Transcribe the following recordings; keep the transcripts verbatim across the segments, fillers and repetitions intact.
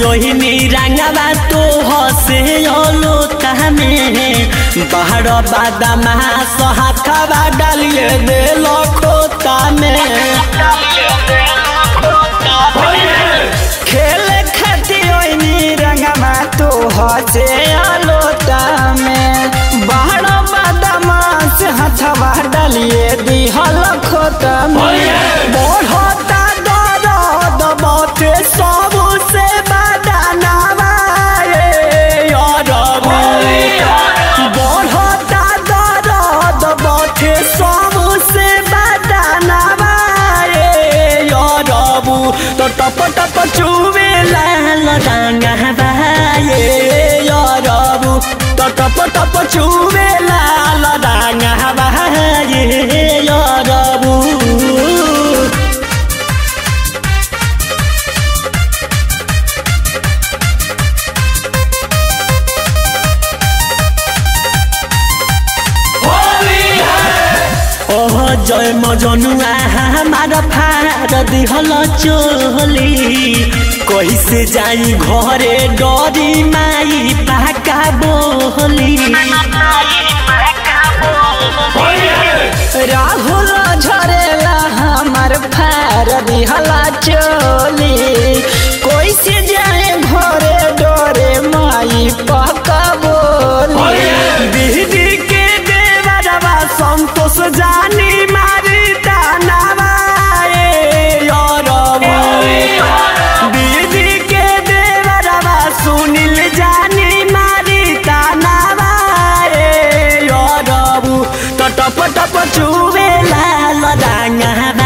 ओहिनी रंगवा तो हसे लोटा में बाहर बादामा हाथवा डालिए दे खोता में खेले खाती ओहिनी रंगवा तो हसे लोटा में बाहर बादामा हाथवा डालिए दी खोता में बढ़ता दर्द बाटे सबसे बदनावा बढ़ता दर्द बाटे सबसे बदनावा तो टप टप चुवे लाल रंगवा यारबू तो टप टप चुवे लाल रंगवा यारबू जय मजनुआ हमारा फार दिहल चोली कैसे जाई घरे डरी माई पाका बोली राहुल झरेला हमार फार दिहल चोली कैसे जाए घरे डरे माई पाका बोली बिहदी के देवरवा संतोष जानी टप टप चुवे लाल रंगवा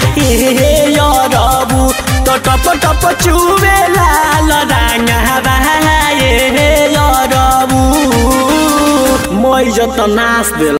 यारबू तो टप टप चुवे लाल रंगवा यारबू मैं जत नाच दिल।